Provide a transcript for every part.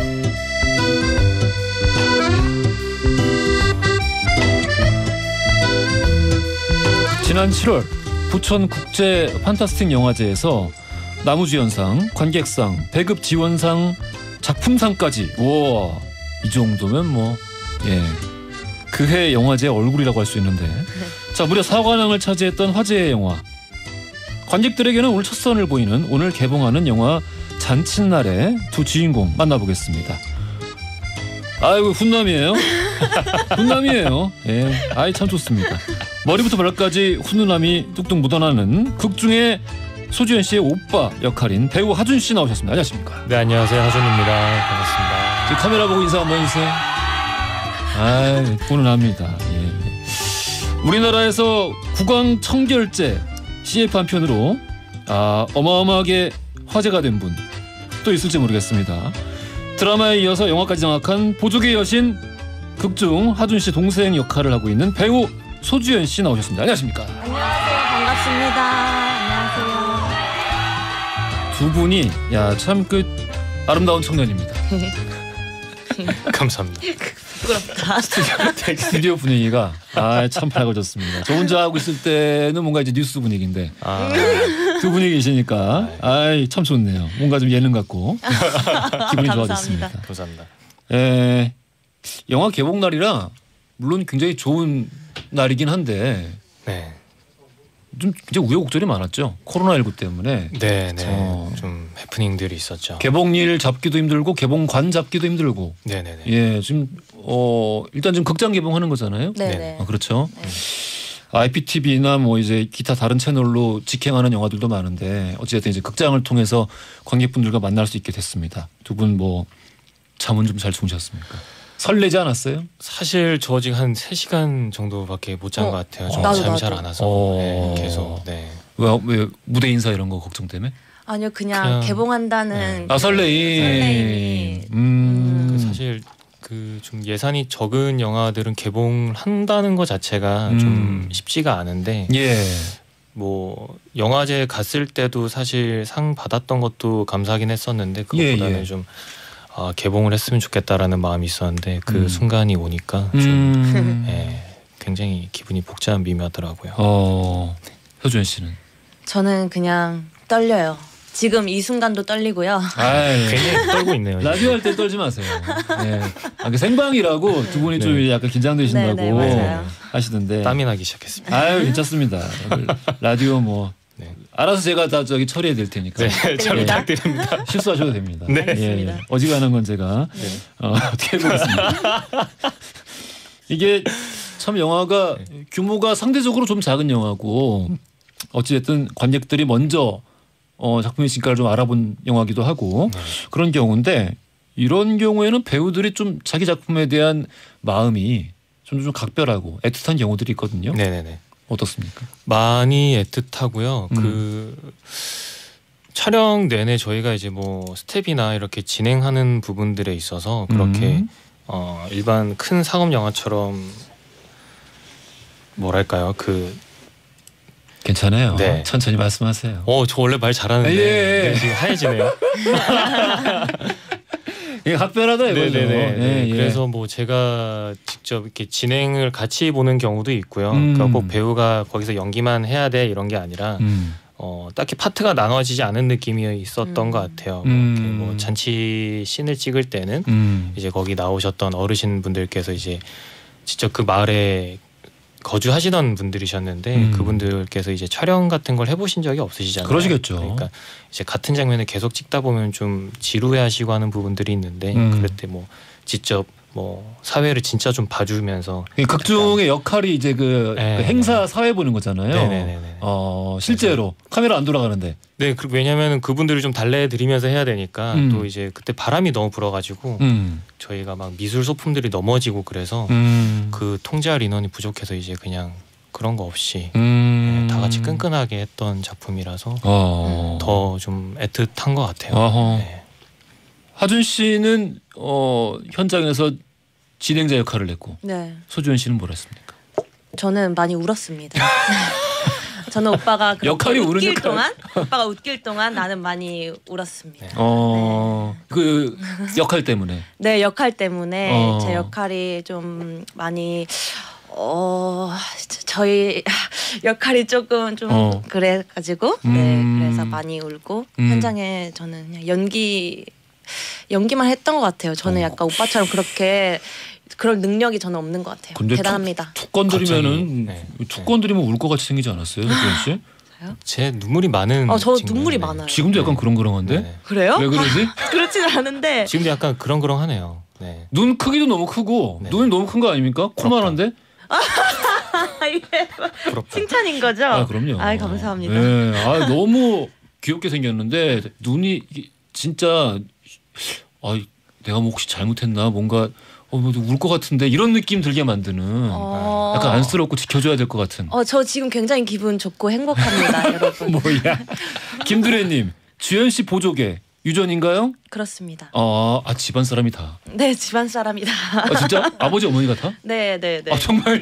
지난 7월 부천 국제 판타스틱 영화제에서 나무주연상, 관객상, 배급 지원상, 작품상까지 우와 이 정도면 뭐 그해 영화제 얼굴이라고 할 수 있는데 자 무려 4관왕을 차지했던 화제의 영화 관객들에게는 오늘 첫 선을 보이는 오늘 개봉하는 영화 잔칫날의 두 주인공 만나보겠습니다. 아이고 훈남이에요. 훈남이에요. 예, 아이 참 좋습니다. 머리부터 발까지 훈훈함이 뚝뚝 묻어나는 극 중에 소주현 씨의 오빠 역할인 배우 하준 씨 나오셨습니다. 안녕하십니까? 네, 안녕하세요. 하준입니다. 반갑습니다. 지금 카메라 보고 인사 한번 해주세요. 아이 훈훈합니다. 예. 우리나라에서 국왕 청결제 CF 한 편으로 어마어마하게 화제가 된 분 또 있을지 모르겠습니다. 드라마에 이어서 영화까지 장악한 보조개 여신 극중 하준 씨 동생 역할을 하고 있는 배우 소주현 씨 나오셨습니다. 안녕하십니까? 안녕하세요. 반갑습니다. 안녕하세요. 두 분이 참 아름다운 청년입니다. 감사합니다. 부끄럽다. 스튜디오 분위기가 참 밝아졌습니다. 저 혼자 하고 있을 때는 뭔가 이제 뉴스 분위기인데 두 분이 계시니까 참 좋네요. 뭔가 좀 예능 같고 기분이 좋아졌습니다. 감사합니다. 영화 개봉 날이라 물론 굉장히 좋은 날이긴 한데 좀 굉장히 우여곡절이 많았죠. 코로나19 때문에. 네. 좀 해프닝들이 있었죠. 개봉일 잡기도 힘들고 개봉관 잡기도 힘들고. 네네네. 예, 지금 일단 지금 극장 개봉하는 거잖아요. 네네. 그렇죠. 네. IPTV나 뭐 이제 기타 다른 채널로 직행하는 영화들도 많은데 어쨌든 이제 극장을 통해서 관객분들과 만날 수 있게 됐습니다. 두 분 뭐 잠은 좀 잘 주무셨습니까? 설레지 않았어요? 사실 저 지금 한 3시간 정도밖에 못 잔 것 같아요. 좀 잠이 잘 안 와서 계속. 왜 무대 인사 이런 거 걱정 때문에? 아니요, 그냥 개봉한다는 설레임. 사실 좀 예산이 적은 영화들은 개봉한다는 것 자체가 좀 쉽지가 않은데 뭐 영화제 갔을 때도 사실 상 받았던 것도 감사하긴 했었는데 그것보다는 좀 개봉을 했으면 좋겠다라는 마음이 있었는데 그 순간이 오니까 좀 굉장히 기분이 복잡한 미묘하더라고요. 효준 씨는? 저는 그냥 떨려요. 지금 이 순간도 떨리고요. 괜히 떨고 있네요. 라디오 할 때 떨지 마세요. 생방이라고 두 분이 좀 약간 긴장되신다고 맞아요. 하시던데 땀이 나기 시작했습니다. 괜찮습니다. 라디오 뭐 알아서 제가 다 처리해 드릴 테니까. 잘 부탁드립니다. 실수하셔도 됩니다. 알겠습니다. 어지간한 건 제가 어떻게 해보겠습니다. 이게 참 영화가 규모가 상대적으로 좀 작은 영화고 어찌됐든 관객들이 먼저 작품의 진가를 좀 알아본 영화기도 하고 그런 경우인데 이런 경우에는 배우들이 좀 자기 작품에 대한 마음이 좀 각별하고 애틋한 경우들이 있거든요. 네네네. 어떻습니까? 많이 애틋하고요. 촬영 내내 저희가 이제 뭐 스텝이나 이렇게 진행하는 부분들에 있어서 그렇게 일반 큰 상업 영화처럼 뭐랄까요 괜찮아요. 천천히 말씀하세요. 저 원래 말 잘하는데 지금 하얘지네요. 각별하다 이거죠. 그래서 뭐 제가 직접 이렇게 진행을 같이 보는 경우도 있고요. 그러니까 꼭 배우가 거기서 연기만 해야 돼 이런 게 아니라 딱히 파트가 나눠지지 않은 느낌이 있었던 것 같아요. 뭐 잔치 씬을 찍을 때는 이제 거기 나오셨던 어르신 분들께서 이제 직접 그 마을에 거주하시던 분들이셨는데 그분들께서 이제 촬영 같은 걸 해보신 적이 없으시잖아요. 그러시겠죠. 그러니까 이제 같은 장면을 계속 찍다 보면 좀 지루해하시고 하는 부분들이 있는데 그럴 때 뭐 직접 뭐 사회를 진짜 좀 봐주면서 극중의 역할이 이제 그 행사 사회 보는 거잖아요. 실제로 카메라 안 돌아가는데. 네, 왜냐하면 그분들을 좀 달래드리면서 해야 되니까 또 이제 그때 바람이 너무 불어가지고 저희가 막 미술 소품들이 넘어지고 그래서 그 통제할 인원이 부족해서 이제 그냥 그런 거 없이 다 같이 끈끈하게 했던 작품이라서 더 좀 애틋한 것 같아요. 하준 씨는 현장에서 진행자 역할을 했고 소주현 씨는 뭘 했습니까? 저는 많이 울었습니다. 저는 오빠가 역할이 우는 웃길 역할. 동안 오빠가 웃길 동안 나는 많이 울었습니다. 그 역할 때문에. 네, 역할 때문에 어. 제 역할이 좀 많이 저희 역할이 조금 좀 그래가지고 네, 그래서 많이 울고 현장에 저는 그냥 연기만 했던 것 같아요. 저는 약간 오빠처럼 그렇게 그런 능력이 저는 없는 것 같아요. 근데 대단합니다. 툭 건드리면은 네. 툭 건드리면 울 것 같이 생기지 않았어요, 서주현 씨? 제 눈물이 많은. 저 친구예요. 눈물이 네. 많아요. 지금도 약간 그렁그렁한데? 네. 그래요? 왜 그러지? 그렇지는 않은데 지금도 약간 그렁그렁하네요. 네. 눈 크기도 너무 크고 네. 눈이 너무 큰 거 아닙니까? 코만한데? 이게 부럽다. 칭찬인 거죠? 아 그럼요. 감사합니다. 네, 너무 귀엽게 생겼는데 눈이 진짜 내가 뭐 혹시 잘못했나 뭔가 울 것 같은데 이런 느낌 들게 만드는 약간 안쓰럽고 지켜줘야 될 것 같은. 저 지금 굉장히 기분 좋고 행복합니다, 여러분. 뭐야? 김두래님, 주현 씨 보조개 유전인가요? 그렇습니다. 집안 사람이 다. 네, 집안 사람이다. 진짜 아버지 어머니가 다? 네. 정말요?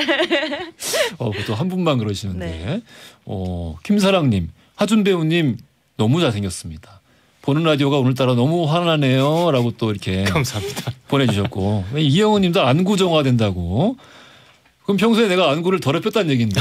또 한 분만 그러시는데. 네. 김사랑님, 하준 배우님 너무 잘생겼습니다. 보는 라디오가 오늘따라 너무 화나네요라고 또 이렇게 감사합니다. 보내주셨고 이영호님도 안구 정화된다고. 그럼 평소에 내가 안구를 더럽혔다는 얘기인데.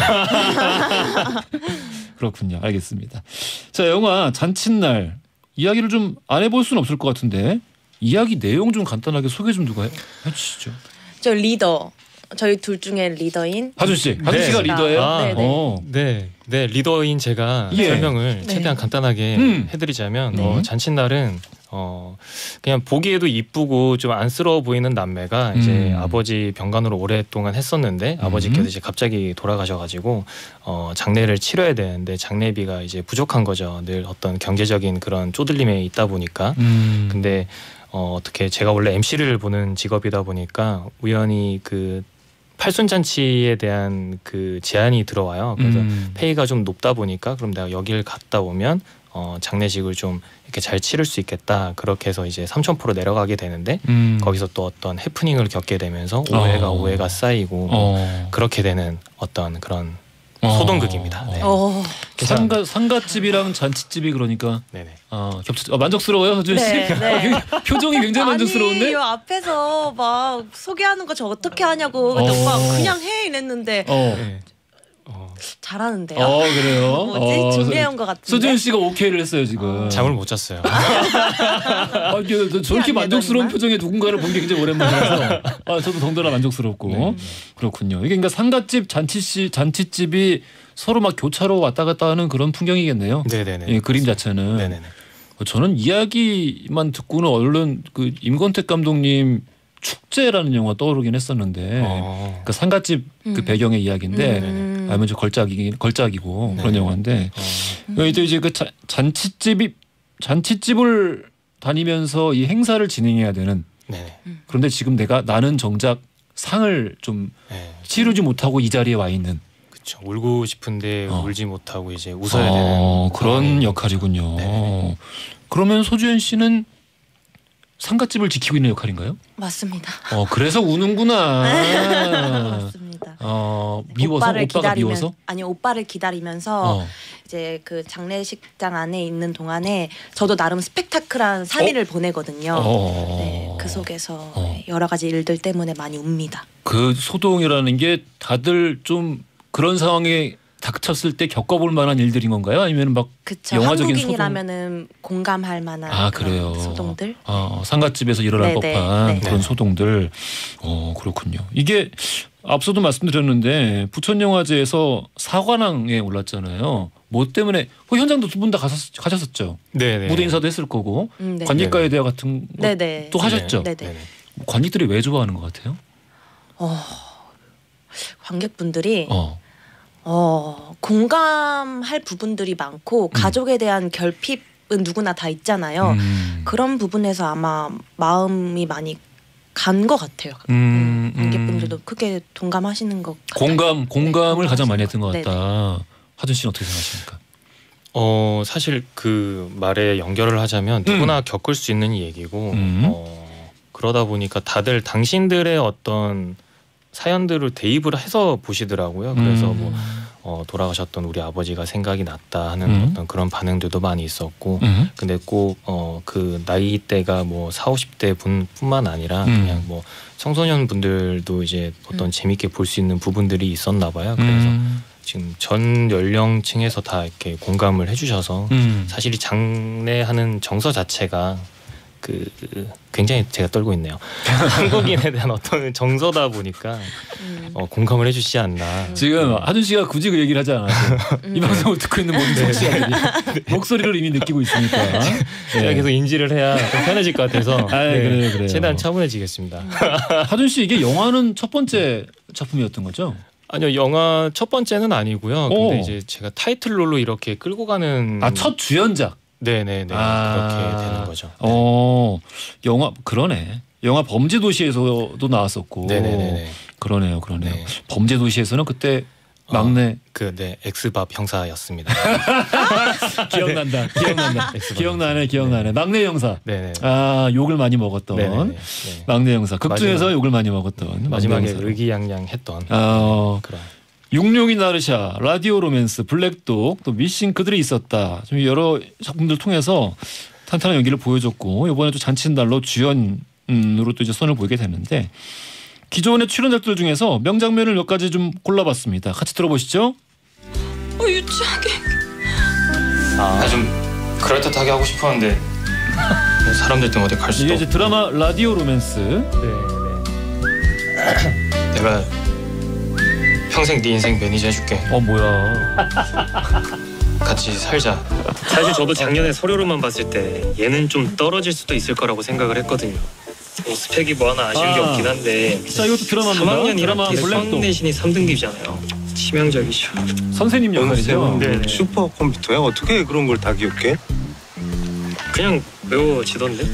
그렇군요. 알겠습니다. 자, 영화 잔칫날 이야기를 좀 안 해볼 수는 없을 것 같은데 이야기 내용 좀 간단하게 소개 좀 누가 해주시죠. 저 리더. 저희 둘 중에 리더인 하준 씨, 하준 씨가 리더예요? 네, 리더인 제가 설명을 최대한 간단하게 해드리자면 잔칫날은 그냥 보기에도 이쁘고 좀 안쓰러워 보이는 남매가 이제 아버지 병간호를 오랫동안 했었는데 아버지께서 이제 갑자기 돌아가셔가지고 장례를 치러야 되는데 장례비가 이제 부족한 거죠. 늘 어떤 경제적인 그런 쪼들림에 있다 보니까. 근데 어떻게 제가 원래 MC를 보는 직업이다 보니까 우연히 그 팔순잔치에 대한 그 제안이 들어와요. 그래서 페이가 좀 높다 보니까 그럼 내가 여길 갔다 오면 장례식을 좀 이렇게 잘 치를 수 있겠다. 그렇게 해서 이제 삼천포로 내려가게 되는데 거기서 또 어떤 해프닝을 겪게 되면서 오해가 쌓이고 그렇게 되는 어떤 그런 소동극입니다. 네. 상갓집이랑 잔치집이 그러니까 네네. 만족스러워요, 서준 씨? 네. 표정이 굉장히 만족스러운데? 아니, 앞에서 막 소개하는 거 저 어떻게 하냐고 근데 오빠 그냥 해 이랬는데 네. 잘하는데요. 그래요? 뭐지? 준비해온 것 같은데. 서준 씨가 오케이를 했어요 지금. 잠을 못 잤어요. 저렇게 만족스러운 표정의 누군가를 본 게 굉장히 오랜만이라서 저도 덩달아 만족스럽고. 그렇군요. 이게 그러니까 상갓집, 잔치집이 서로 막 교차로 왔다 갔다 하는 그런 풍경이겠네요. 네네네. 예, 그림 자체는. 네네네. 저는 이야기만 듣고는 얼른 그 임권택 감독님 축제라는 영화 떠오르긴 했었는데 그 상갓집 그 배경의 이야기인데 알면 저 걸작이고 그런 영화인데 이제 그 잔치집을 다니면서 이 행사를 진행해야 되는. 그런데 지금 나는 정작 상을 좀 치르지 못하고 이 자리에 와 있는. 그렇죠. 울고 싶은데 울지 못하고 이제 웃어야 되는 그런 역할이군요. 네네. 그러면 소주현 씨는 상갓집을 지키고 있는 역할인가요? 맞습니다. 그래서 우는구나. 맞습니다. 미워서 오빠가 미워서? 아니 오빠를 기다리면서 이제 그 장례식장 안에 있는 동안에 저도 나름 스펙타클한 3일을 보내거든요. 네, 그 속에서 여러 가지 일들 때문에 많이 웁니다. 그 소동이라는 게 다들 좀 그런 상황에 닥쳤을 때 겪어볼 만한 일들인 건가요? 아니면 막 그쵸. 영화적인 한국인이라면은 공감할 만한 그래요. 소동들. 상갓집에서 일어날 법한 그런 소동들. 그렇군요. 이게 앞서도 말씀드렸는데 부천영화제에서 사관왕에 올랐잖아요. 뭐 때문에 현장도 두 분 다 가셨었죠. 네네. 무대 인사도 했을 거고 관객과의 대화 같은 것도 하셨죠. 네네. 관객들이 왜 좋아하는 것 같아요? 관객분들이 공감할 부분들이 많고 가족에 대한 결핍은 누구나 다 있잖아요. 그런 부분에서 아마 마음이 많이 간 것 같아요. 관객분들도 크게 동감하시는 것 같아요. 공감을 가장 많이 했던 것 같다. 하준 씨는 어떻게 생각하십니까? 사실 그 말에 연결을 하자면 누구나 겪을 수 있는 얘기고 그러다 보니까 다들 당신들의 어떤 사연들을 대입을 해서 보시더라고요. 그래서 뭐 돌아가셨던 우리 아버지가 생각이 났다 하는 어떤 그런 반응들도 많이 있었고 근데 꼭 그 나이대가 뭐 40, 50대 분뿐만 아니라 그냥 뭐 청소년 분들도 이제 어떤 재밌게 볼 수 있는 부분들이 있었나 봐요. 그래서 지금 전 연령층에서 다 이렇게 공감을 해주셔서 사실 이 장례하는 정서 자체가 굉장히 제가 떨고 있네요. 한국인에 대한 어떤 정서다 보니까 공감을 해주시지 않나. 지금 하준 씨가 굳이 그 얘기를 하지 않아서 이 방송을 듣고 있는 모든 청취자들이 목소리를 이미 느끼고 있으니까 제가 계속 인지를 해야 좀 편해질 것 같아서 그래요. 최대한 차분해지겠습니다. 하준 씨 이게 영화는 첫 번째 작품이었던 거죠? 아니요, 영화 첫 번째는 아니고요. 근데 이제 제가 타이틀롤로 이렇게 끌고 가는 첫 주연작. 네네네 그렇게 되는 거죠. 영화 그러네. 영화 범죄도시에서도 나왔었고. 네네네. 그러네요. 네. 범죄도시에서는 그때 막내 엑스밥 형사였습니다. 기억나네. 막내 형사. 네네. 욕을 많이 먹었던 네네. 막내 형사. 극중에서 욕을 많이 먹었던 마지막에 의기양양했던 그런. 육룡이 나르샤, 라디오 로맨스, 블랙독, 또 미싱 그들이 있었다. 좀 여러 작품들 통해서 탄탄한 연기를 보여줬고 이번에 또 잔치날로 주연으로 또 이제 손을 보이게 됐는데 기존의 출연작들 중에서 명장면을 몇 가지 좀 골라봤습니다. 같이 들어보시죠. 유치하게. 좀 그럴듯하게 하고 싶었는데 사람들 때문에 갈 수도. 이게 이제 드라마 라디오 로맨스. 네. 내가 평생 네 인생 매니저 해줄게. 뭐야. 같이 살자. 사실 저도 작년에 서류로만 봤을 때 얘는 좀 떨어질 수도 있을 거라고 생각을 했거든요. 스펙이 뭐 하나 아쉬운 게 없긴 한데 자, 이것도 드라마입니다. 3학년이랑 수학 내신이 3등급이잖아요. 치명적이죠. 선생님 역할이죠. 네. 슈퍼컴퓨터야? 어떻게 그런 걸 다 기억해? 그냥 외워지던데.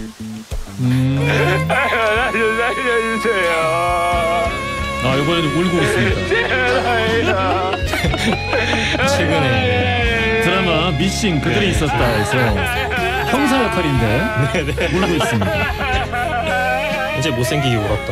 이번에는 울고 있습니다. 최근에 드라마 미싱 그들이 있었다 해서 형사 역할인데 울고 있습니다. 이제 못생기게 울었던.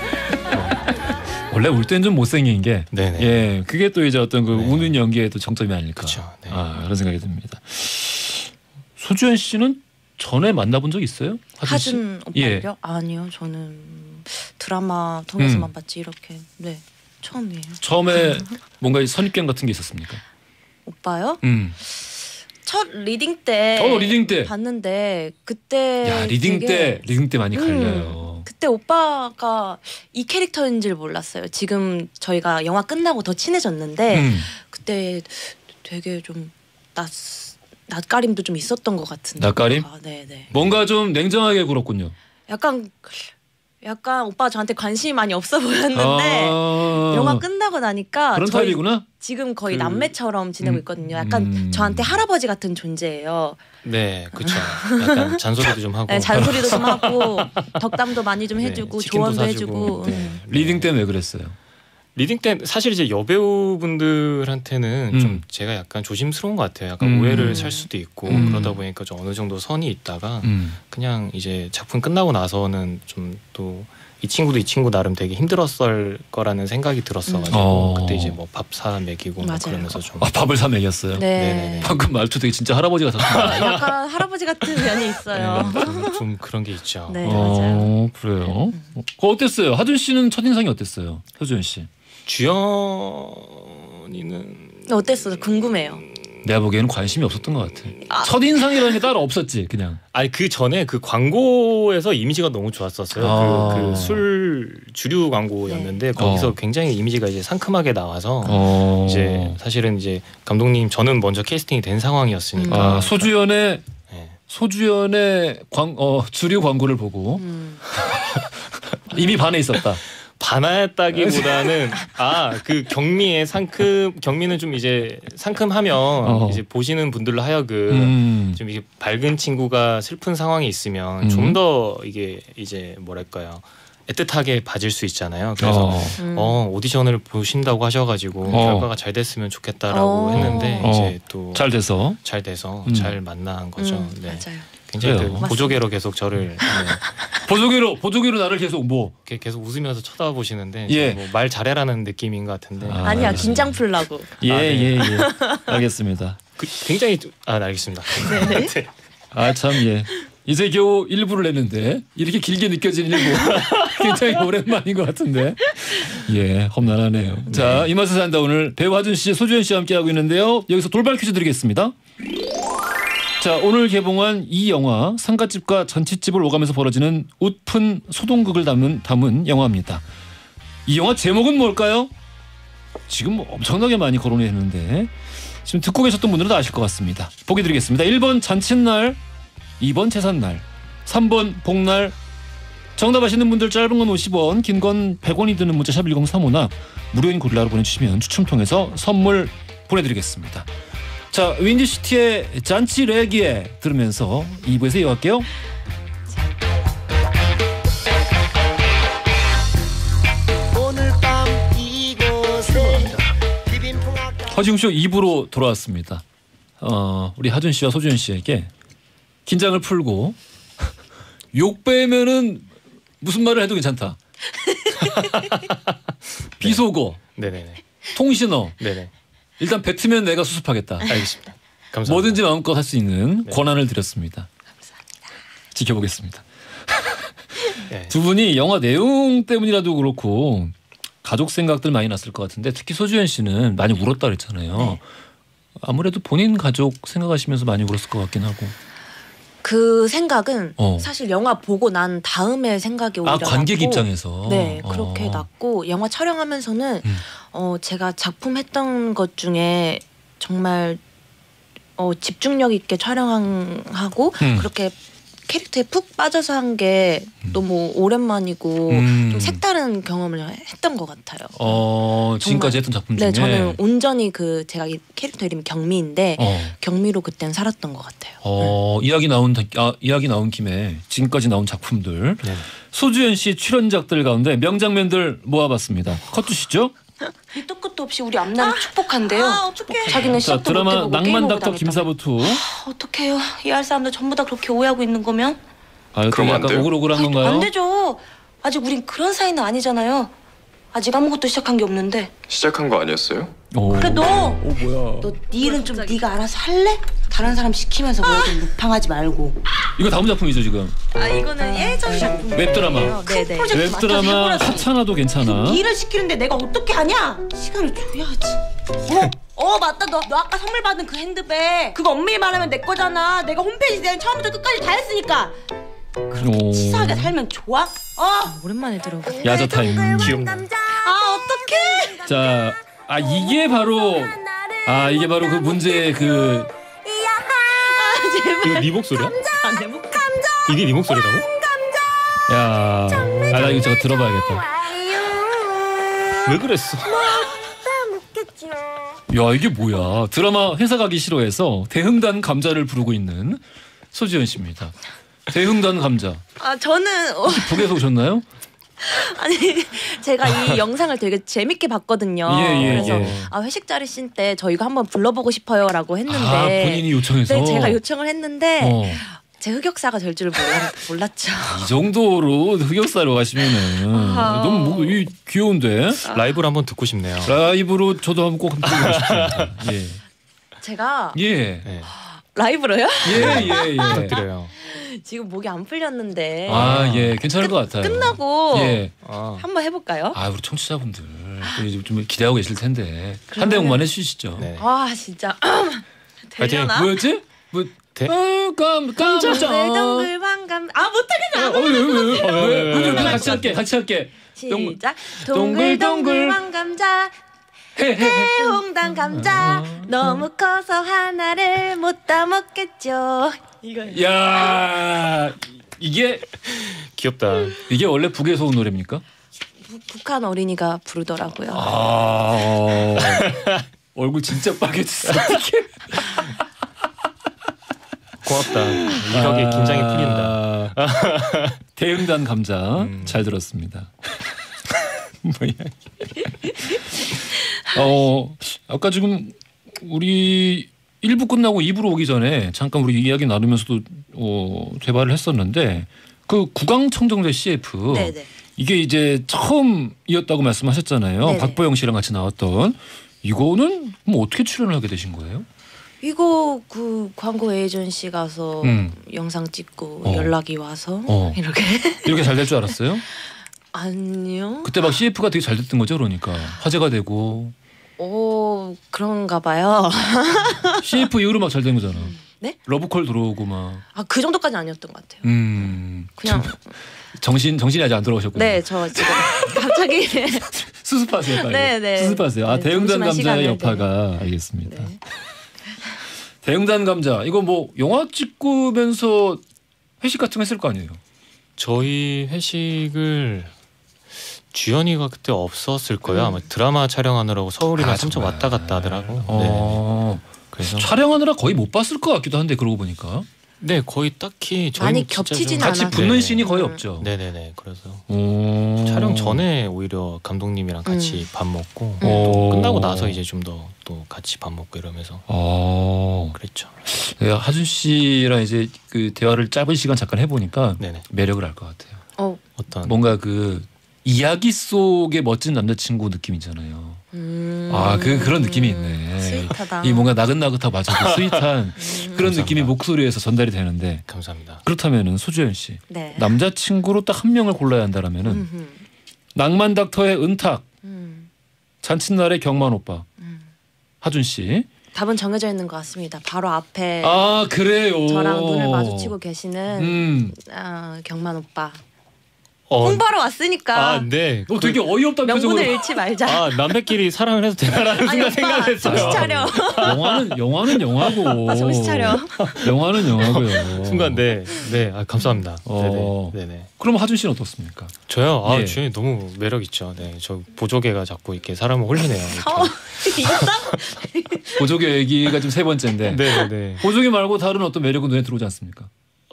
원래 울 땐 좀 못생긴 게 그게 또 이제 어떤 그 우는 연기의 또 정점이 아닐까. 그렇죠. 그런 생각이 듭니다. 소주현 씨는 전에 만나본 적 있어요? 하준 오빠요? 아니요, 저는 드라마 통해서만 봤지 이렇게. 네, 처음이에요. 처음에 뭔가 선입견 같은 게 있었습니까? 오빠요? 첫 리딩 때 봤는데 그때 리딩 때 많이 갈려요. 그때 오빠가 이 캐릭터인 줄 몰랐어요. 지금 저희가 영화 끝나고 더 친해졌는데 그때 되게 좀 낯가림도 좀 있었던 것 같은데. 낯가림? 네네. 뭔가 좀 냉정하게 굴었군요. 약간 오빠가 저한테 관심이 많이 없어 보였는데 영화 끝나고 나니까 그런 타입이구나. 지금 거의 남매처럼 지내고 있거든요. 약간 저한테 할아버지 같은 존재예요. 네, 그렇죠. 약간 잔소리도 좀 하고. 네, 잔소리도 좀 하고 덕담도 많이 좀 해주고 조언도 해주고. 리딩 때는 왜 그랬어요? 리딩 때 사실 이제 여배우분들한테는 좀 제가 약간 조심스러운 것 같아요. 약간 오해를 살 수도 있고 그러다 보니까 좀 어느 정도 선이 있다가 그냥 이제 작품 끝나고 나서는 좀 또 이 친구도 이 친구 나름 되게 힘들었을 거라는 생각이 들었어가지고 그때 이제 뭐 밥 사 먹이고 뭐 그러면서 좀 밥을 사 먹였어요. 네. 방금 말투 되게 진짜 할아버지 같았어요. 약간 할아버지 같은 면이 있어요. 좀 그런 게 있죠. 네, 맞아요. 그래요. 어땠어요? 하준 씨는 첫 인상이 어땠어요? 효준 씨. 주연이는 어땠어? 궁금해요. 내가 보기에는 관심이 없었던 것 같아. 첫인상이라는 게 따로 없었지 그냥. 아니 그 전에 그 광고에서 이미지가 너무 좋았었어요. 그 술 주류 광고였는데 거기서 굉장히 이미지가 이제 상큼하게 나와서 이제 사실은 이제 감독님 저는 먼저 캐스팅이 된 상황이었으니까 소주연의 주류 광고를 보고 이미 반해 있었다. 반했다기보다는 그 경미는 좀 이제 상큼하면 이제 보시는 분들로 하여금 좀 이게 밝은 친구가 슬픈 상황이 있으면 좀 더 이게 이제 뭐랄까요 애틋하게 봐줄 수 있잖아요. 그래서 오디션을 보신다고 하셔가지고 결과가 잘 됐으면 좋겠다라고 했는데 이제 또 잘 돼서 잘 만난 거죠. 맞아요. 굉장히 그 보조개로 계속 저를 보조개로 나를 계속 뭐 계속 웃으면서 쳐다보시는데 예. 뭐 말 잘해라는 느낌인 것 같은데. 아니야 알겠습니다. 긴장 풀라고. 예. 알겠습니다. 굉장히 알겠습니다. 네. 참 예. 이제 겨우 1부를 냈는데 이렇게 길게 느껴지는 1부 굉장히 오랜만인 것 같은데 예 험난하네요. 네. 자, 이 맛에 산다 오늘 배우 하준 씨, 소주현 씨와 함께하고 있는데요. 여기서 돌발 퀴즈 드리겠습니다. 자, 오늘 개봉한 이 영화 상갓집과 잔칫집을 오가면서 벌어지는 웃픈 소동극을 담은 영화입니다. 이 영화 제목은 뭘까요? 지금 엄청나게 많이 거론했는데 지금 듣고 계셨던 분들은 아실 것 같습니다. 보기 드리겠습니다. 1번 잔칫날, 2번 제삿날, 3번 복날. 정답 아시는 분들 짧은 건 50원, 긴 건 100원이 드는 문자 샵 1035나 무료인 고릴라로 보내주시면 추첨 통해서 선물 보내드리겠습니다. 자, 윈디시티의 잔치 레기에 들으면서 2부에서 이어갈게요. 허지웅쇼 2부로 돌아왔습니다. 우리 하준 씨와 소주현 씨에게 긴장을 풀고 욕 빼면은 무슨 말을 해도 괜찮다. 비속어, 네네네. 통신어. 네네. 일단 뱉으면 내가 수습하겠다. 알겠습니다. 감사합니다. 뭐든지 마음껏 할 수 있는 네. 권한을 드렸습니다. 감사합니다. 지켜보겠습니다. 네. 두 분이 영화 내용 때문이라도 그렇고 가족 생각들 많이 났을 것 같은데 특히 소주현 씨는 많이 울었다 그랬잖아요. 네. 아무래도 본인 가족 생각하시면서 많이 울었을 것 같긴 하고. 그 생각은 사실 영화 보고 난 다음에 생각이 오히려 관객 났고, 입장에서 네 그렇게 났고 영화 촬영하면서는 제가 작품 했던 것 중에 정말 집중력 있게 촬영하고 그렇게 캐릭터에 푹 빠져서 한 게 너무 오랜만이고 좀 색다른 경험을 했던 것 같아요. 지금까지 했던 작품 중에. 네, 저는 온전히 제가 이 캐릭터 이름이 경미인데 경미로 그때는 살았던 것 같아요. 이야기 나온 김에 지금까지 나온 작품들 네. 소주현 씨 출연작들 가운데 명장면들 모아봤습니다. 컷 주시죠. 밑도 끝도 없이 우리 앞날을 축복한대요. 어떡해. 자기는 자, 시작도 못 드라마 해보고 낭만 게임하고 닥터 다녔다고. 김사부투. 어떡해요. 이해할 사람들 전부 다 그렇게 오해하고 있는 거면? 그러면 안 약간 돼요? 오글오글한 건가요? 안 되죠. 아직 우린 그런 사이는 아니잖아요. 아직 아무것도 시작한 게 없는데. 시작한 거 아니었어요? 그래 너 뭐야? 네 일은 좀 네가 알아서 할래? 다른 사람 시키면서 뭐라도 루팡하지 말고. 이거 다음 작품이죠 지금. 이거는 예전 작품. 웹드라마. 네네. 프로젝트 웹드라마 맡아서 해보라고. 하찮아도 괜찮아. 일을 시키는데 내가 어떻게 하냐? 시간을 줘야지. 맞다. 너 아까 선물 받은 그 핸드백 그거 엄밀히 말하면 내 거잖아. 내가 홈페이지 내가 처음부터 끝까지 다 했으니까. 치사하게 살면 좋아? 오랜만에 들어보네. 야자 타임. 귀엽네. 어떡해. 자, 이게 바로 그 문제의 그 이거 네 목소리야? 이게 네 목소리라고? 야, 나 이거 저거 들어봐야겠다. 왜 그랬어? 야, 이게 뭐야? 드라마 회사 가기 싫어해서 대흥단 감자를 부르고 있는 소지현 씨입니다. 대흥단 감자. 저는 북에서 오셨나요? 아니 제가 이 영상을 되게 재밌게 봤거든요. 그래서 회식 자리 씬 때 저 이거 한번 불러보고 싶어요라고 했는데 본인이 요청해서. 네, 제가 요청을 했는데 제 흑역사가 될 줄을 몰랐죠. 이 정도로 흑역사로 가시면은 너무 귀여운데. 라이브로 한번 듣고 싶네요. 라이브로 저도 한번 꼭 듣고 싶습니다. 예. 제가 네. 라이브로요? 예. 부탁드려요. 지금 목이 안 풀렸는데. 예, 괜찮을 것 같아요. 끝나고 한번 해볼까요? 우리 청취자분들 좀 기대하고 계실 텐데 한 대목만 해주시죠. 네. 진짜 파이팅. 되려나? 뭐였지? 깜짝. 동글 반감. 못하겠어. 왜? 같이 할게. 시작. 동글동글 왕감자. 해홍단 감자. 너무 커서 하나를 못 따먹겠죠. 이거. 야, 이게 귀엽다. 이게 원래 북에서 온 노래입니까? 북한 어린이가 부르더라고요. 얼굴 진짜 빨개졌어. 어떡해. 고맙다. 이덕에 긴장이 풀린다. 대흥단 감자 잘 들었습니다. 뭐야? 아까 지금 우리 1부 끝나고 2부로 오기 전에 잠깐 우리 이야기 나누면서도 대화를 했었는데 그 구강청정제 CF. 네네. 이게 이제 처음이었다고 말씀하셨잖아요. 네네. 박보영 씨랑 같이 나왔던. 이거는 뭐 어떻게 출연을 하게 되신 거예요? 이거 그 광고 에이전시 가서 영상 찍고 연락이 와서 이렇게 잘 될 줄 알았어요? 아니요. 그때 막 CF가 되게 잘 됐던 거죠, 그러니까 화제가 되고. 그런가 봐요. CF 이후로 막 잘 된 거잖아. 네? 러브콜 들어오고 막. 그 정도까지는 아니었던 것 같아요. 그냥 정신이 아직 안 들어오셨군요. 네, 저 지금 갑자기 수습하세요, 빨리. 네. 수습하세요. 대형단 감자의 시간을, 여파가 알겠습니다. 네. 대형단 감자 이거 뭐 영화 찍으면서 회식 같은 거 했을 거 아니에요? 저희 회식을 주연이가 그때 없었을 거예요. 아마 드라마 촬영하느라고 서울이나 삼척 왔다 갔다 하더라고. 네. 그래서 촬영하느라 거의 못 봤을 것 같기도 한데 그러고 보니까. 네, 거의 딱히 많이 겹치진 같이 않았어요. 붙는 씬이 거의 없죠. 네네네. 그래서 촬영 전에 오히려 감독님이랑 같이 밥 먹고 또 끝나고 나서 이제 좀 더 또 같이 밥 먹고 이러면서 그랬죠. 네, 하준 씨랑 이제 그 대화를 짧은 시간 잠깐 해보니까 네네. 매력을 알 것 같아요. 어떤 뭔가 그 이야기 속의 멋진 남자친구 느낌이잖아요. 그런 느낌이 있네. 스윗하다. 이 뭔가 나긋나긋하고 맞아 스윗한 그런 느낌이 목소리에서 전달이 되는데. 감사합니다. 그렇다면은 소주현 씨 네. 남자친구로 딱 한 명을 골라야 한다라면은 낭만 닥터의 은탁, 잔칫날의 경만 오빠, 하준 씨. 답은 정해져 있는 것 같습니다. 바로 앞에 그래요. 저랑 눈을 마주치고 계시는 경만 오빠. 홍보하러 왔으니까. 네. 되게 어이없다 표정으로. 명분을 잃지 말자. 남자끼리 사랑을 해도 되나라는 순간 생각했어요. 정신 차려. 영화는 영화고. 정신 차려. 영화는 영화고요. 순간 네. 감사합니다. 네네. 그럼 하준 씨는 어떻습니까? 저요. 주연이 너무 매력 있죠. 네. 저 보조개가 자꾸 이렇게 사람을 홀리네요. 보조개 얘기가 지금 세 번째인데. 네. 보조개 말고 다른 어떤 매력은 눈에 들어오지 않습니까?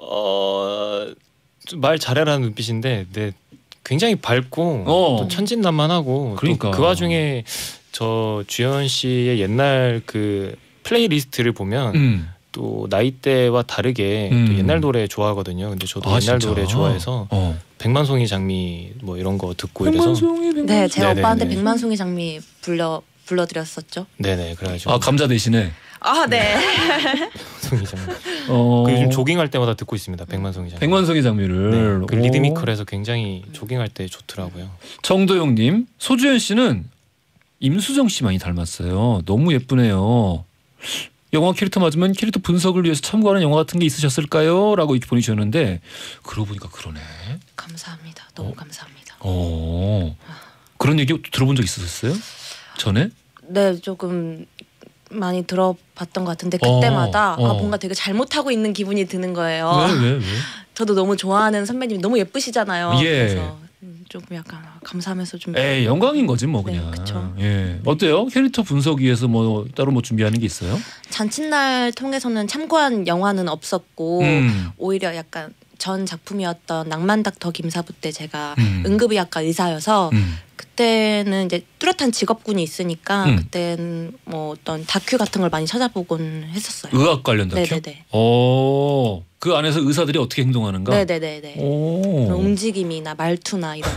말 잘해라는 눈빛인데, 네, 굉장히 밝고 또 천진난만하고 그러니까. 그 와중에 저 주연 씨의 옛날 그 플레이리스트를 보면 또 나이대와 다르게 또 옛날 노래 좋아하거든요. 근데 저도 옛날 진짜? 노래 좋아해서 백만송이 장미 뭐 이런 거 듣고 이래서 네, 제가 네네네. 오빠한테 백만송이 장미 불러드렸었죠. 네네. 그래가지고 감자 대신에. 네. 백만송이 장미. 그 요즘 조깅할 때마다 듣고 있습니다. 백만송이 장미. 백만송이 장미를. 네, 그 리드미컬해서 굉장히 조깅할 때 좋더라고요. 정도영님, 소주현 씨는 임수정 씨 많이 닮았어요. 너무 예쁘네요. 영화 캐릭터 맞으면 캐릭터 분석을 위해서 참고하는 영화 같은 게 있으셨을까요? 라고 이렇게 보내주셨는데 그러고 보니까 그러네. 감사합니다. 너무 감사합니다. 그런 얘기 들어본 적 있으셨어요? 전에? 네, 조금 많이 들어봤던 것 같은데 그때마다 뭔가 되게 잘못하고 있는 기분이 드는 거예요. 왜? 저도 너무 좋아하는 선배님이 너무 예쁘시잖아요. 예. 그래서 조금 약간 감사하면서 좀. 영광인 거지 뭐 그냥. 네, 그쵸. 예. 어때요? 캐릭터 분석 위해서 뭐 따로 뭐 준비하는 게 있어요? 잔칫날 통해서는 참고한 영화는 없었고 오히려 약간 전 작품이었던 낭만 닥터 김사부 때 제가 응급의학과 의사여서 그때는 이제 뚜렷한 직업군이 있으니까 그때는 뭐 어떤 다큐 같은 걸 많이 찾아보곤 했었어요. 의학 관련 다큐? 네네네. 그 안에서 의사들이 어떻게 행동하는가? 네네네. 움직임이나 말투나 이런.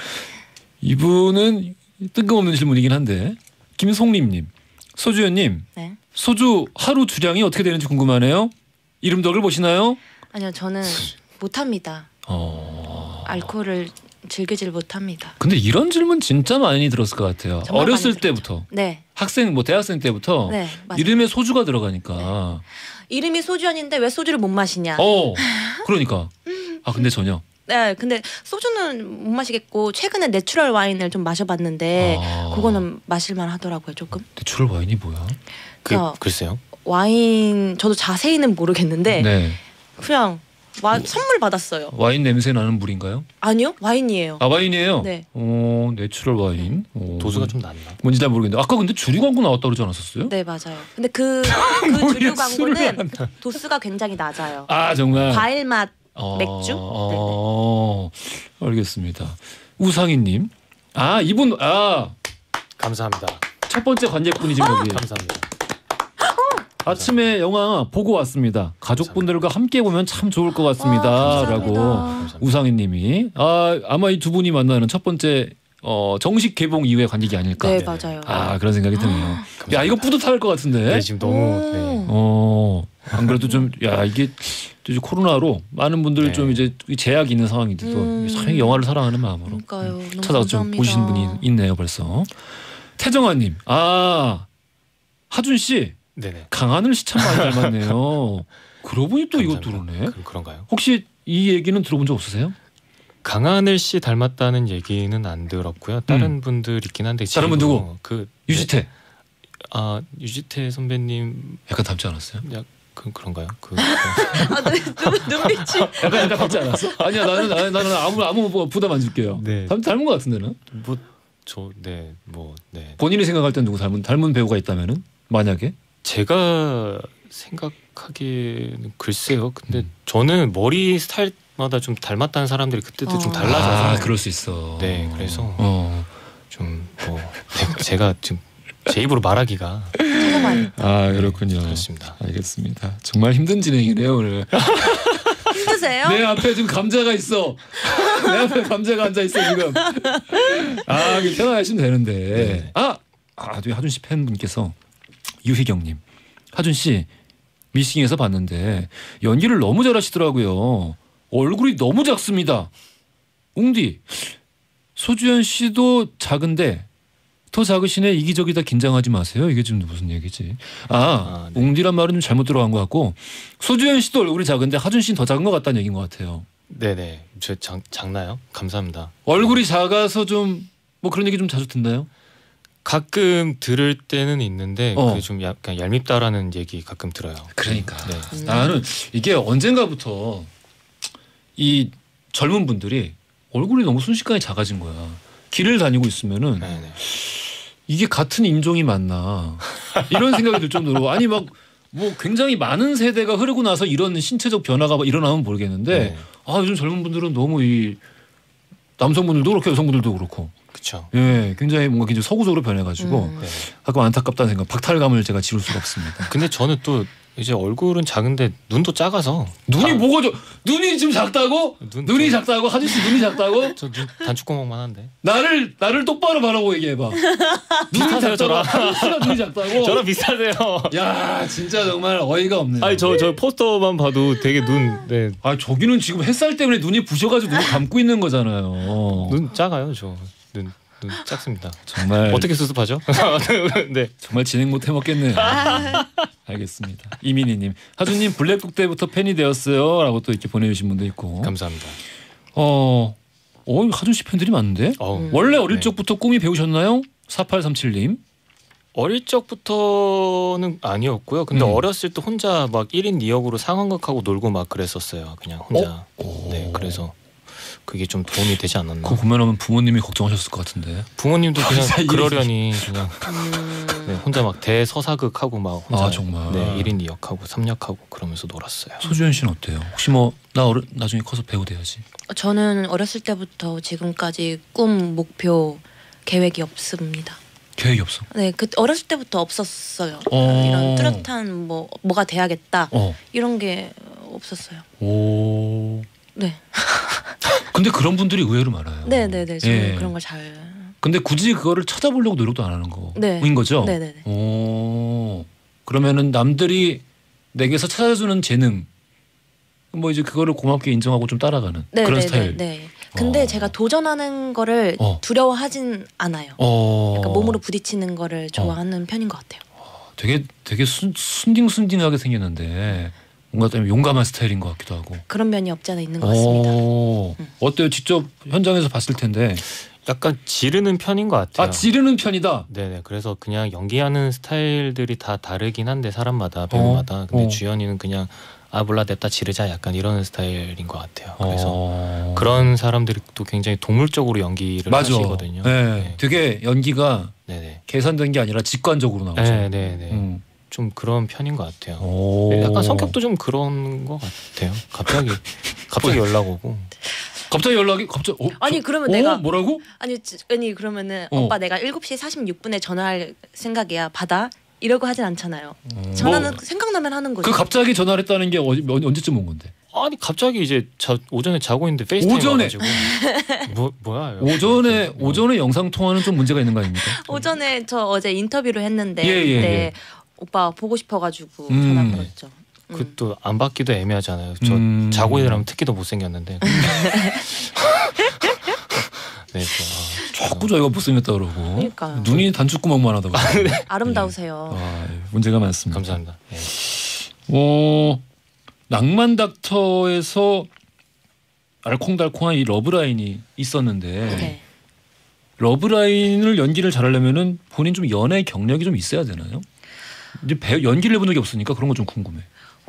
이분은 뜬금없는 질문이긴 한데 김송림님, 소주연님, 네. 소주 하루 주량이 어떻게 되는지 궁금하네요. 이름덕을 보시나요? 아니요, 저는 못합니다. 알코올을 즐기질 못합니다. 근데 이런 질문 진짜 많이 들었을 것 같아요. 정말 어렸을 많이 때부터. 네. 학생 뭐 대학생 때부터 네, 맞아요. 이름에 소주가 들어가니까. 이름이 소주연인데 왜 소주를 못 마시냐. 그러니까. 근데 전혀. 네, 근데 소주는 못 마시겠고 최근에 내추럴 와인을 좀 마셔봤는데 그거는 마실만 하더라고요, 조금. 내추럴 와인이 뭐야? 글쎄요. 와인 저도 자세히는 모르겠는데 네. 그냥 선물 받았어요. 와인 냄새 나는 물인가요? 아니요, 와인이에요. 와인이에요? 네. 내추럴 와인. 도수가 좀 낮나? 뭔지 잘 모르겠는데 아까 근데 주류 광고 나왔다 그러지 않았었어요? 네, 맞아요. 근데 그 주류 광고는 도수가 굉장히 낮아요. 정말. 과일 맛 맥주? 알겠습니다. 우상희님, 이분 감사합니다. 첫 번째 관객분이지 여기. 감사합니다. 아침에 영화 보고 왔습니다. 가족분들과 함께 보면 참 좋을 것 같습니다. 라고 우상희님이 아마 이 두 분이 만나는 첫 번째 정식 개봉 이후의 관객이 아닐까. 네, 맞아요. 그런 생각이 드네요. 야, 이거 뿌듯할 것 같은데. 네, 지금 너무. 안 그래도 좀 이게 코로나로 많은 분들 네. 좀 이제 제약이 있는 상황인데도 상당히 영화를 사랑하는 마음으로 찾아서 좀 보시는 분이 있네요, 벌써. 태정아님, 하준 씨, 네네. 강하늘 씨 참 많이 닮았네요. 그러고 보니 또 이거 들어오네. 그런가요? 혹시 이 얘기는 들어본 적 없으세요? 강하늘 씨 닮았다는 얘기는 안 들었고요. 다른 분들 있긴 한데. 다른 분 누구? 유지태. 유지태 선배님. 약간 닮지 않았어요? 그런가요? 눈빛이 약간 닮지 않았어? 아니야, 나는 아무 부담 안 줄게요. 네. 닮은 것 같은데는? 본인이 생각할 땐 누구 닮은 배우가 있다면은 만약에? 제가 생각하기에는 글쎄요. 근데 저는 머리 스타일마다 좀 닮았다는 사람들이 그때도 좀 달라져서. 그럴 수 있어. 네, 그래서 제가 지금 제 입으로 말하기가. 그렇군요. 그렇습니다. 알겠습니다. 정말 힘든 진행이네요 오늘. 힘드세요? 내 앞에 지금 감자가 있어. 내 앞에 감자가 앉아 있어 지금. 편안하시면 되는데. 네. 하준 씨 팬분께서 유희경님, 하준 씨 미싱에서 봤는데 연기를 너무 잘하시더라고요. 얼굴이 너무 작습니다. 웅디, 소주현 씨도 작은데 더 작으시네. 이기적이다. 긴장하지 마세요. 이게 지금 무슨 얘기지? 네. 웅디란 말은 좀 잘못 들어간 것 같고, 소주현 씨도 얼굴이 작은데 하준 씨는 더 작은 것 같다는 얘기인 것 같아요. 네네. 저 작나요? 감사합니다. 얼굴이 작아서 좀 그런 얘기 좀 자주 듣나요? 가끔 들을 때는 있는데 그게 좀 약간 얄밉다라는 얘기 가끔 들어요. 그러니까 나는 이게 언젠가부터 이 젊은 분들이 얼굴이 너무 순식간에 작아진 거야. 길을 다니고 있으면은 이게 같은 인종이 맞나 이런 생각이 들 정도로 굉장히 많은 세대가 흐르고 나서 이런 신체적 변화가 일어나면 모르겠는데 요즘 젊은 분들은 너무 이 남성분들도 그렇고 여성분들도 그렇고 그렇죠. 예, 굉장히 굉장히 서구적으로 변해가지고 가끔 안타깝다는 생각, 박탈감을 제가 지울 수가 없습니다. 근데 저는 또 이제 얼굴은 작은데 눈도 작아서. 눈이 지금 작다고? 눈이 작다고? 하준 씨 눈이 작다고? 저 눈 단추구멍만 한데. 나를 똑바로 바라보고 얘기해봐. 눈이 작다고? 하준 씨가 눈이 작다고? 저랑 비슷하세요. 야, 진짜 정말 어이가 없네요. 저 포스터만 봐도 되게 네. 저기는 지금 햇살 때문에 눈이 부셔가지고 눈을 감고 있는 거잖아요. 눈 작아요, 저. 눈 작습니다. 정말 어떻게 수습하죠? 네. 정말 진행 못 해먹겠네요. 알겠습니다. 이민희님, 하준님 블랙북 때부터 팬이 되었어요라고 또 이렇게 보내주신 분도 있고. 감사합니다. 하준 씨 팬들이 많은데? 원래 어릴 적부터 꿈이 배우셨나요? 4837님. 어릴 적부터는 아니었고요. 근데 어렸을 때 혼자 1인 2역으로 상황극하고 놀고 그랬었어요. 그냥 혼자. 네, 그래서. 그게 좀 도움이 되지 않았나. 그거 보면 부모님이 걱정하셨을 것 같은데. 부모님도 그냥 그러려니 그냥 혼자 대서사극하고 혼자 정말. 네, 1인 2역하고 3역하고 그러면서 놀았어요. 소주현 씨는 어때요? 혹시 나중에 커서 배우 돼야지. 저는 어렸을 때부터 지금까지 꿈, 목표, 계획이 없습니다. 계획이 없어? 네, 어렸을 때부터 없었어요. 이런 뚜렷한 뭐가 돼야겠다 이런 게 없었어요. 네. 근데 그런 분들이 의외로 많아요. 네네네. 저는 그런 걸 잘. 근데 굳이 그거를 찾아보려고 노력도 안 하는 거인 거죠? 네네네. 그러면은 남들이 내게서 찾아주는 재능, 이제 그거를 고맙게 인정하고 좀 따라가는 그런 스타일. 네. 근데 제가 도전하는 거를 두려워하진 않아요. 약간 몸으로 부딪히는 거를 좋아하는 편인 것 같아요. 되게 순딩순딩하게 생겼는데. 뭔가 때문에 용감한 스타일인 것 같기도 하고. 그런 면이 없지 않아 있는 것 같습니다. 어때요? 직접 현장에서 봤을 텐데. 약간 지르는 편인 것 같아요. 지르는 편이다? 네네. 그래서 그냥 연기하는 스타일들이 다 다르긴 한데 사람마다 배우마다. 근데 주연이는 그냥 몰라 냅다 지르자 약간 이런 스타일인 것 같아요. 그래서 그런 사람들이 또 굉장히 동물적으로 연기를 하시거든요. 네. 되게 연기가 네네. 계산된 게 아니라 직관적으로 나오죠. 네네네. 좀 그런 편인 것 같아요. 약간 성격도 좀 그런 것 같아요. 갑자기 연락 오고. 갑자기 연락이 아니 그러면 내가 뭐라고? 아니 그러면은 오빠 내가 7시 46분에 전화할 생각이야. 받아. 이러고 하진 않잖아요. 전화는 생각나면 하는 거죠. 그 갑자기 전화를 했다는 게 언제쯤 온 건데? 아니 갑자기 이제 오전에 자고 있는데 페이스타임 와가지고 뭐야? 오전에 영상 통화는 좀 문제가 있는 거 아닙니까? 오전에 저 어제 인터뷰를 했는데 예. 오빠 보고 싶어가지고 전화 걸었죠. 그것도 안 받기도 애매하잖아요. 저 자고 일어나면 특히 더 못생겼는데. 네, 자꾸 저희가 못생겼다 그러고. 그러니까. 눈이 단추구멍만 하다고. 아름다우세요. 문제가 많습니다. 감사합니다. 네. 낭만 닥터에서 알콩달콩한 이 러브라인이 있었는데 네. 러브라인을 연기를 잘하려면은 본인 좀 연애 경력이 좀 있어야 되나요? 이제 연기를 해본 적이 없으니까 그런 거 좀 궁금해.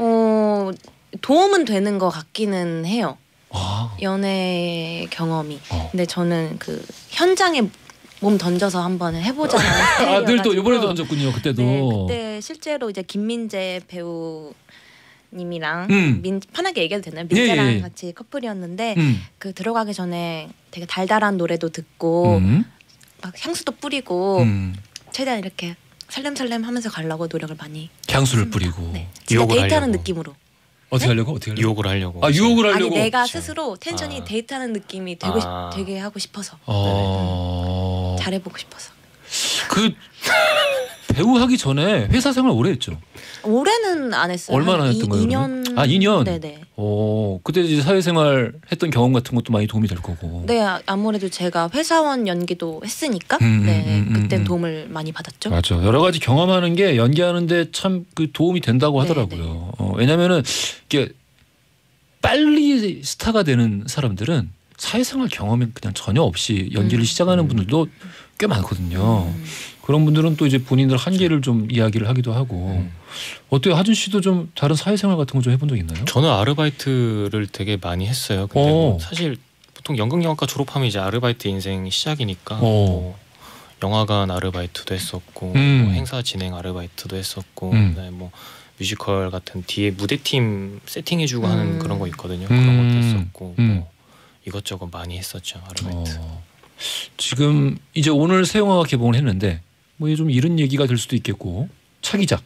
도움은 되는 것 같기는 해요. 연애 경험이. 근데 저는 그 현장에 몸 던져서 한번 해보자는 늘 또 이번에도 던졌군요. 그때도. 네, 그때 실제로 이제 김민재 배우님이랑 편하게 얘기해도 되나요? 민재랑 같이 커플이었는데 그 들어가기 전에 되게 달달한 노래도 듣고 막 향수도 뿌리고 최대한 이렇게 살렘살렘 하면서 가려고 노력을 많이 향수를 뿌리고 네. 진짜 데이트하는 느낌으로. 어떻게 하려고? 어떻게 하려고? 유혹을 하려고. 유혹을 하려고. 아니 내가 스스로 텐션이 데이트하는 느낌이 되게 하고 싶어서. 잘해보고 싶어서. 그 배우 하기 전에 회사 생활 오래 했죠? 올해는 안 했어요. 얼마나 했던 거예요? 2년. 2년. 네네. 그때 이제 사회생활 했던 경험 같은 것도 많이 도움이 될 거고. 네, 아무래도 제가 회사원 연기도 했으니까 그때 도움을 많이 받았죠. 맞아. 여러 가지 경험하는 게 연기하는데 참 그 도움이 된다고 하더라고요. 왜냐면은 이게 빨리 스타가 되는 사람들은 사회생활 경험이 그냥 전혀 없이 연기를 시작하는 분들도 꽤 많거든요. 그런 분들은 또 이제 본인들 한계를 좀 이야기를 하기도 하고. 어때요? 하준 씨도 좀 다른 사회생활 같은 거 좀 해본 적 있나요? 저는 아르바이트를 되게 많이 했어요. 근데 뭐 사실 보통 연극영화과 졸업하면 이제 아르바이트 인생 시작이니까 뭐 영화관 아르바이트도 했었고 뭐 행사 진행 아르바이트도 했었고 뭐 뮤지컬 같은 뒤에 무대팀 세팅해주고 하는 그런 거 있거든요. 그런 것도 했었고 뭐 이것저것 많이 했었죠. 아르바이트. 지금 이제 오늘 새 영화가 개봉을 했는데 뭐 좀 이런 얘기가 될 수도 있겠고 차기작.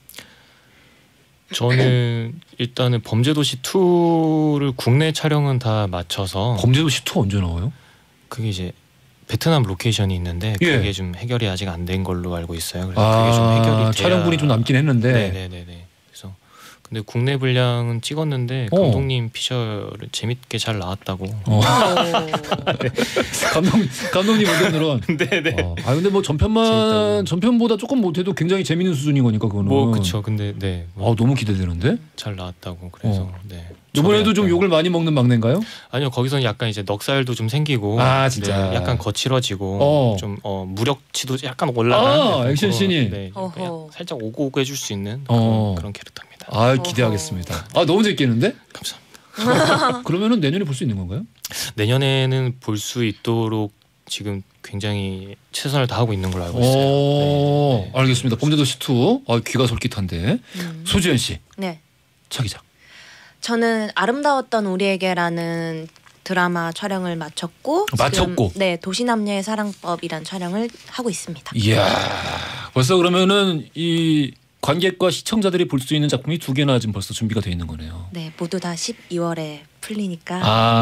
저는 일단은 범죄도시 2를 국내 촬영은 다 마쳐서. 범죄도시 2 언제 나와요? 그게 이제 베트남 로케이션이 있는데 그게 좀 해결이 아직 안 된 걸로 알고 있어요. 그래서 그게 좀 해결이 돼야. 촬영분이 좀 남긴 했는데. 네네네. 그래서 근데 국내 분량은 찍었는데 감독님 피셜은 재밌게 잘 나왔다고. 감독님 의견으론. 네네. 근데 뭐 전편보다 조금 못해도 굉장히 재밌는 수준인 거니까 그거는. 뭐 그렇죠. 근데 네. 너무 기대되는데. 잘 나왔다고 그래서 네. 이번에도 좀 욕을 많이 먹는 막내인가요? 아니요, 거기서는 약간 이제 넉살도 좀 생기고. 진짜. 네, 약간 거칠어지고 좀 무력치도 약간 올라가는. 액션 씬이. 네, 살짝 오고오고 해줄 수 있는 그런 캐릭터입니다. 기대하겠습니다. 너무 재밌겠는데? 감사합니다. 그러면은 내년에 볼 수 있는 건가요? 내년에는 볼 수 있도록 지금 굉장히 최선을 다하고 있는 걸로 알고 있어요. 네. 알겠습니다. 범죄도시 2 귀가 솔깃한데. 소지연 씨. 네. 차기작. 저는 아름다웠던 우리에게라는 드라마 촬영을 마쳤고 지금, 네, 도시남녀의 사랑법이란 촬영을 하고 있습니다. 이야, 벌써 그러면은 이 관객과 시청자들이 볼 수 있는 작품이 2개나 지금 벌써 준비가 돼 있는 거네요. 네, 모두 다 12월에 풀리니까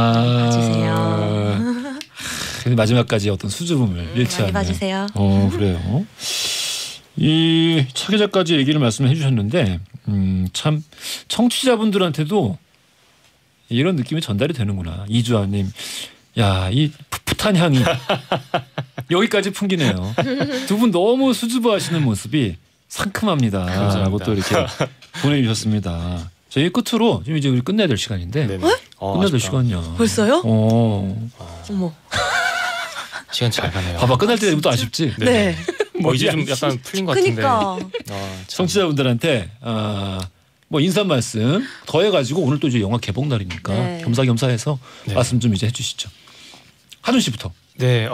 봐주세요. 마지막까지 어떤 수줍음을 잃지 않는. 많이 봐주세요. 그래요. 이 차기작까지 얘기를 말씀해 주셨는데 참 청취자분들한테도 이런 느낌이 전달이 되는구나. 이주아님, 야, 이 풋풋한 향이 여기까지 풍기네요. 두 분 너무 수줍어하시는 모습이 상큼합니다. 감사합니다. 라고 또 이렇게 보내주셨습니다. 저희 끝으로 지금 이제 우리 끝내야 될 시간인데. 끝내야 될 시간이야. 벌써요? 어머. 시간 잘 가네요. 봐봐, 끝날 때부터 아쉽지? 네. 이제 좀 약간 풀린 것 같은데. 그러니까. 청취자분들한테 뭐 인사 말씀 더해가지고 오늘 또 이제 영화 개봉 날이니까 겸사겸사해서 말씀 좀 이제 해주시죠. 하준 씨부터. 네,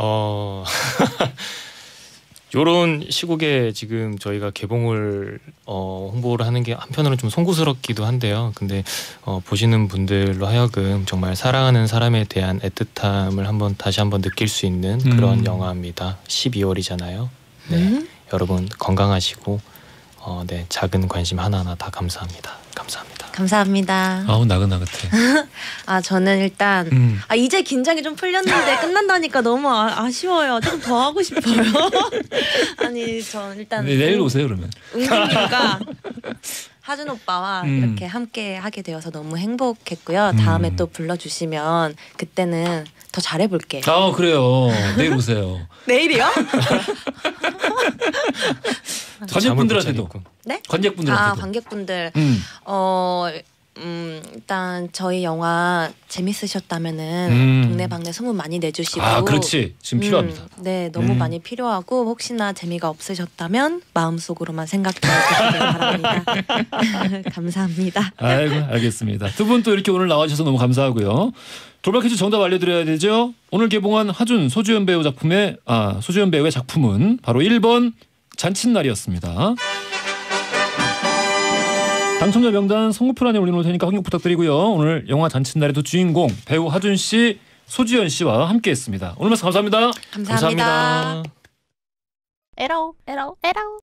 요런 시국에 지금 저희가 개봉을 홍보를 하는 게 한편으로는 좀 송구스럽기도 한데요. 근데 보시는 분들로 하여금 정말 사랑하는 사람에 대한 애틋함을 다시 한번 느낄 수 있는 그런 영화입니다. 12월이잖아요. 네, 여러분 건강하시고 네, 작은 관심 하나하나 다 감사합니다. 감사합니다. 감사합니다. 아우 나긋나긋해. 저는 일단 이제 긴장이 좀 풀렸는데 끝난다니까 너무 아쉬워요. 조금 더 하고 싶어요. 아니 저 일단 내일 오세요 그러면. 은근이가 하준 오빠와 이렇게 함께 하게 되어서 너무 행복했고요. 다음에 또 불러주시면 그때는 더 잘해볼게요. 그래요. 내일 오세요. 내일이요? 관객분들한테도. 네? 관객분들한테도. 관객분들. 일단 저희 영화 재밌으셨다면은 동네방네 소문 많이 내주시고. 그렇지. 지금 필요합니다. 네, 너무 많이 필요하고 혹시나 재미가 없으셨다면 마음속으로만 생각해 주시길 바랍니다. 감사합니다. 아이고 알겠습니다. 두 분 또 이렇게 오늘 나와주셔서 너무 감사하고요. 돌발 퀴즈 정답 알려드려야 되죠. 오늘 개봉한 하준 소주연 배우 작품의 소주연 배우의 작품은 바로 1번 잔칫날이었습니다. 당첨자 명단 선고표란에 올려놓을 테니까 확인 부탁드리고요. 오늘 영화 잔칫날의 두 주인공 배우 하준 씨, 소주연 씨와 함께했습니다. 오늘 말씀 감사합니다. 감사합니다. 감사합니다. 에러.